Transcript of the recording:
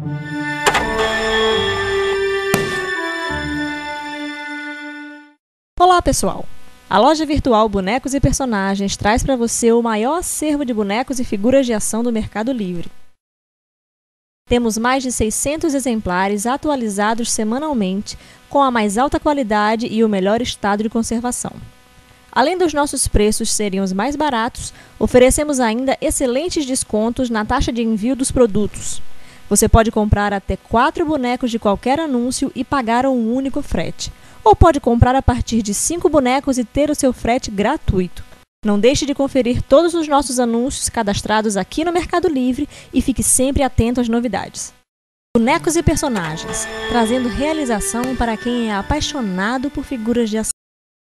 Olá, pessoal! A loja virtual Bonecos e Personagens traz para você o maior acervo de bonecos e figuras de ação do Mercado Livre. Temos mais de 600 exemplares atualizados semanalmente, com a mais alta qualidade e o melhor estado de conservação. Além dos nossos preços serem os mais baratos, oferecemos ainda excelentes descontos na taxa de envio dos produtos. Você pode comprar até 4 bonecos de qualquer anúncio e pagar um único frete. Ou pode comprar a partir de 5 bonecos e ter o seu frete gratuito. Não deixe de conferir todos os nossos anúncios cadastrados aqui no Mercado Livre e fique sempre atento às novidades. Bonecos e Personagens, trazendo realização para quem é apaixonado por figuras de ação.